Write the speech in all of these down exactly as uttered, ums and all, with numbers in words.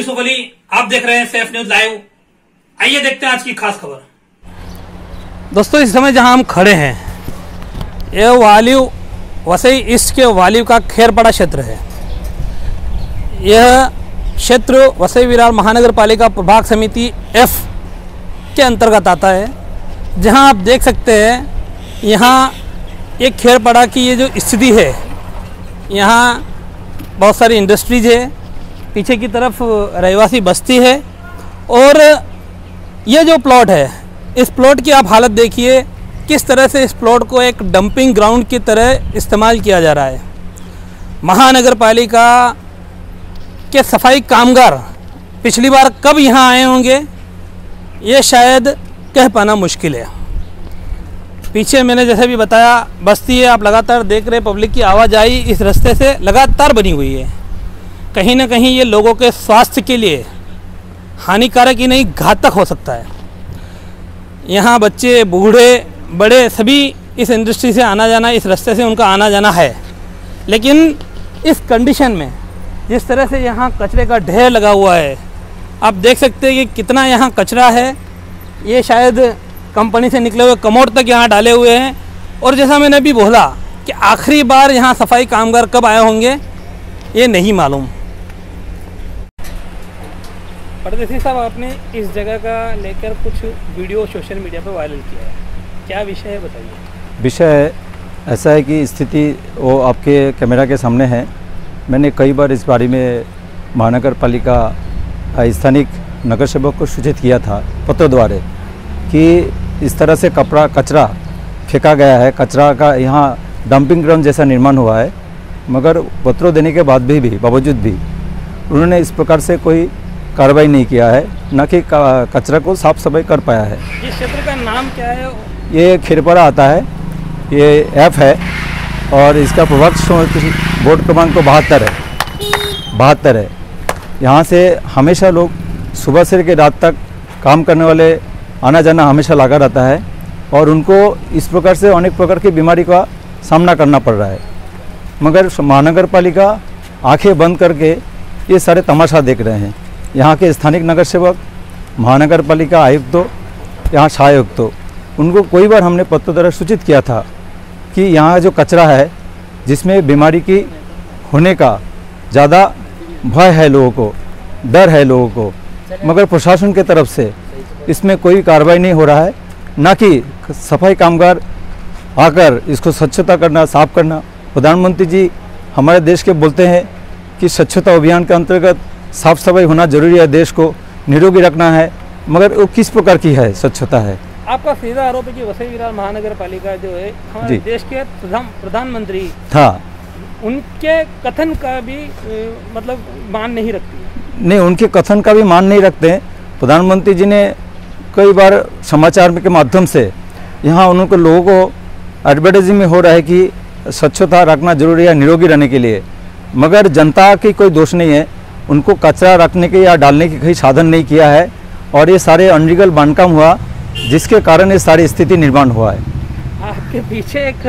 यूसुफ अली, आप देख रहे हैं सेफ न्यूज लाइव। आइए देखते हैं आज की खास खबर। दोस्तों, इस समय जहां हम खड़े हैं यह वालिव वसई ईस्ट के वालिव का खेरपाड़ा क्षेत्र है। यह क्षेत्र वसई विरार महानगर पालिका प्रभाग समिति एफ के अंतर्गत आता है, जहां आप देख सकते हैं यहाँ एक खेरपाड़ा की ये जो स्थिति है, यहाँ बहुत सारी इंडस्ट्रीज है, पीछे की तरफ रहवासी बस्ती है और ये जो प्लॉट है, इस प्लॉट की आप हालत देखिए किस तरह से इस प्लॉट को एक डंपिंग ग्राउंड की तरह इस्तेमाल किया जा रहा है। महानगर पालिका के सफाई कामगार पिछली बार कब यहाँ आए होंगे ये शायद कह पाना मुश्किल है। पीछे मैंने जैसे भी बताया बस्ती है, आप लगातार देख रहे पब्लिक की आवाजाही इस रास्ते से लगातार बनी हुई है। कहीं ना कहीं ये लोगों के स्वास्थ्य के लिए हानिकारक ही नहीं घातक हो सकता है। यहाँ बच्चे बूढ़े बड़े सभी इस इंडस्ट्री से आना जाना, इस रास्ते से उनका आना जाना है, लेकिन इस कंडीशन में जिस तरह से यहाँ कचरे का ढेर लगा हुआ है, आप देख सकते हैं कि कितना यहाँ कचरा है। ये शायद कंपनी से निकले हुए कमोड तक यहाँ डाले हुए हैं। और जैसा मैंने अभी बोला कि आखिरी बार यहाँ सफाई कामगार कब आए होंगे ये नहीं मालूम। परदेसी साहब, आपने इस जगह का लेकर कुछ वीडियो सोशल मीडिया पर वायरल किया है, क्या विषय है बताइए। विषय ऐसा है कि स्थिति वो आपके कैमरा के सामने है। मैंने कई बार इस बारे में महानगर पालिका स्थानीय नगर सेवक को सूचित किया था पत्र द्वारा कि इस तरह से कपड़ा कचरा फेंका गया है, कचरा का यहाँ डंपिंग ग्राउंड जैसा निर्माण हुआ है, मगर पत्रों देने के बाद भी, भी बावजूद भी उन्होंने इस प्रकार से कोई कार्रवाई नहीं किया है, न कि कचरा को साफ सफाई कर पाया है। ये क्षेत्र का नाम क्या है? ये खेरपाड़ा आता है, ये एफ है और इसका प्रभाग बोर्ड क्रमांक तो बहत्तर है बहत्तर है। यहाँ से हमेशा लोग सुबह से लेकर रात तक काम करने वाले आना जाना हमेशा लगा रहता है और उनको इस प्रकार से अनेक प्रकार की बीमारी का सामना करना पड़ रहा है। मगर महानगर पालिका आंखें बंद करके ये सारे तमाशा देख रहे हैं। यहाँ के स्थानीय नगर सेवक, महानगर पालिका आयुक्त तो यहाँ सहायुक्त तो उनको कई बार हमने पत्र द्वारा सूचित किया था कि यहाँ जो कचरा है जिसमें बीमारी की होने का ज़्यादा भय है, लोगों को डर है लोगों को, मगर प्रशासन के तरफ से इसमें कोई कार्रवाई नहीं हो रहा है, ना कि सफाई कामगार आकर इसको स्वच्छता करना, साफ करना। प्रधानमंत्री जी हमारे देश के बोलते हैं कि स्वच्छता अभियान के अंतर्गत साफ सफाई होना जरूरी है, देश को निरोगी रखना है, मगर वो किस प्रकार की है स्वच्छता है। आपका सीधा आरोप है कि वसई विरार महानगर पालिका जो है हमारे देश के प्रधान प्रधानमंत्री था, उनके कथन का भी मतलब मान नहीं रखती है। नहीं, उनके कथन का भी मान नहीं रखते हैं। प्रधानमंत्री जी ने कई बार समाचार के माध्यम से यहाँ उनको लोगों को एडवर्टाइजिंग में हो रहा है कि स्वच्छता रखना जरूरी है निरोगी रहने के लिए, मगर जनता की कोई दोष नहीं है। उनको कचरा रखने के या डालने की कोई साधन नहीं किया है और ये सारे अनलीगल बांधकाम हुआ जिसके कारण ये सारी स्थिति निर्माण हुआ है। आपके पीछे एक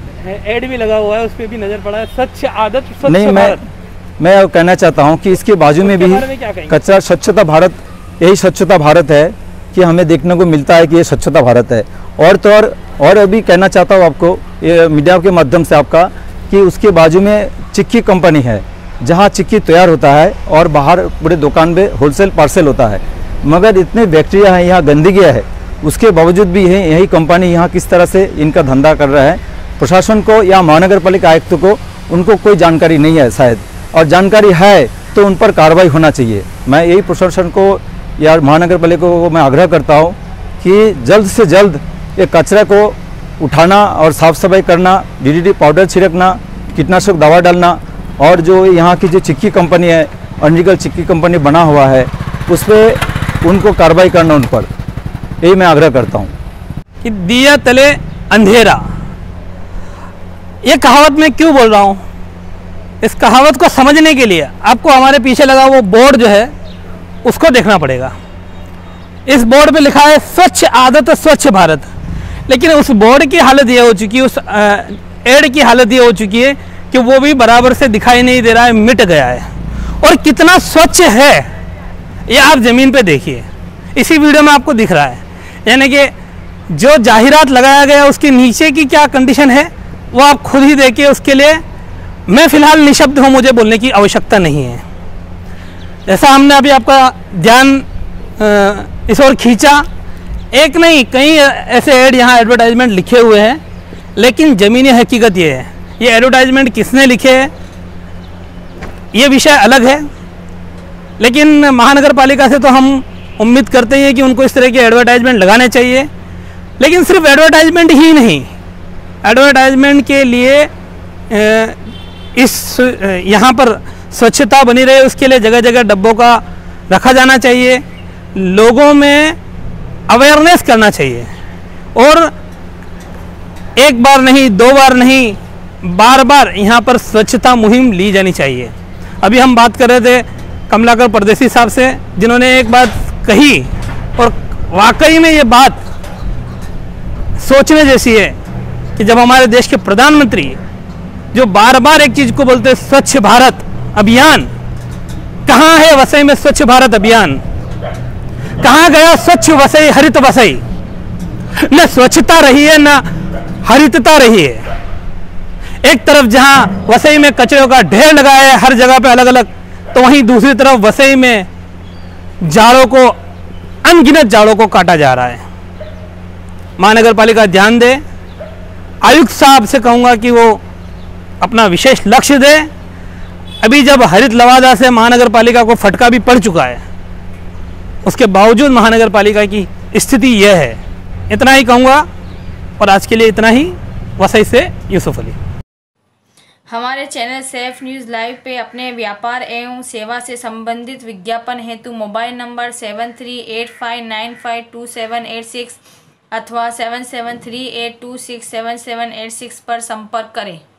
एड भी लगा हुआ है, उस पर भी नजर पड़ा है, स्वच्छ आदत स्वच्छ नहीं, मैं मैं कहना चाहता हूँ कि इसके बाजू में भी कचरा स्वच्छता भारत, यही स्वच्छता भारत है कि हमें देखने को मिलता है कि ये स्वच्छता भारत है। और तो और और अभी कहना चाहता हूँ आपको ये मीडिया के माध्यम से आपका कि उसके बाजू में चिक्की कंपनी है जहाँ चिक्की तैयार होता है और बाहर पूरे दुकान में होलसेल पार्सल होता है, मगर इतने बैक्टीरिया हैं, यहाँ गंदगी है, उसके बावजूद भी है यही कंपनी यहाँ किस तरह से इनका धंधा कर रहा है। प्रशासन को या महानगर पालिका आयुक्त को उनको कोई जानकारी नहीं है शायद, और जानकारी है तो उन पर कार्रवाई होना चाहिए। मैं यही प्रशासन को या महानगर पालिका को मैं आग्रह करता हूँ कि जल्द से जल्द ये कचरा को उठाना और साफ सफाई करना, डीडीटी पाउडर छिड़कना, कीटनाशक दवा डालना, और जो यहाँ की जो चिक्की कंपनी है, अनलीगल चिक्की कंपनी बना हुआ है, उस पर उनको कार्रवाई करना, उन पर यही मैं आग्रह करता हूँ। कि दिया तले अंधेरा, ये कहावत मैं क्यों बोल रहा हूँ? इस कहावत को समझने के लिए आपको हमारे पीछे लगा वो बोर्ड जो है उसको देखना पड़ेगा। इस बोर्ड पे लिखा है स्वच्छ आदत स्वच्छ भारत, लेकिन उस बोर्ड की हालत ये हो चुकी है, उस एड की हालत ये हो चुकी है कि वो भी बराबर से दिखाई नहीं दे रहा है, मिट गया है। और कितना स्वच्छ है ये आप ज़मीन पे देखिए, इसी वीडियो में आपको दिख रहा है। यानी कि जो जाहिरात लगाया गया उसके नीचे की क्या कंडीशन है वो आप खुद ही देखिए। उसके लिए मैं फ़िलहाल निशब्द हूँ, मुझे बोलने की आवश्यकता नहीं है। जैसा हमने अभी आपका ध्यान इस ओर खींचा, एक नहीं कई ऐसे ऐड यहाँ एडवर्टाइजमेंट लिखे हुए हैं, लेकिन ज़मीनी हकीकत ये है, ये एडवर्टाइजमेंट किसने लिखे हैं ये विषय अलग है। लेकिन महानगर पालिका से तो हम उम्मीद करते हैं कि उनको इस तरह के एडवर्टाइजमेंट लगाने चाहिए। लेकिन सिर्फ एडवर्टाइजमेंट ही नहीं, एडवर्टाइजमेंट के लिए इस यहाँ पर स्वच्छता बनी रहे उसके लिए जगह जगह डब्बों का रखा जाना चाहिए, लोगों में अवेयरनेस करना चाहिए। और एक बार नहीं, दो बार नहीं, बार बार यहाँ पर स्वच्छता मुहिम ली जानी चाहिए। अभी हम बात कर रहे थे कमलाकर परदेसी साहब से, जिन्होंने एक बात कही और वाकई में ये बात सोचने जैसी है कि जब हमारे देश के प्रधानमंत्री जो बार बार एक चीज़ को बोलते हैं स्वच्छ भारत अभियान, कहाँ है वसई में स्वच्छ भारत अभियान? कहाँ गया स्वच्छ वसई हरित वसई? न स्वच्छता रही है न हरितता रही है। एक तरफ जहाँ वसई में कचरे का ढेर लगा है हर जगह पे अलग अलग, तो वहीं दूसरी तरफ वसई में झाड़ों को, अनगिनत झाड़ों को काटा जा रहा है। महानगर पालिका ध्यान दे। आयुक्त साहब से कहूँगा कि वो अपना विशेष लक्ष्य दे। अभी जब हरित लवादा से महानगर पालिका को फटका भी पड़ चुका है, उसके बावजूद महानगर पालिका की स्थिति यह है। इतना ही कहूँगा और आज के लिए इतना ही। वसई से यूसुफ अली। हमारे चैनल सेफ न्यूज़ लाइव पे अपने व्यापार एवं सेवा से संबंधित विज्ञापन हेतु mobile number seven three eight five nine five two seven eight six अथवा seven seven three eight two six seven seven eight six पर संपर्क करें।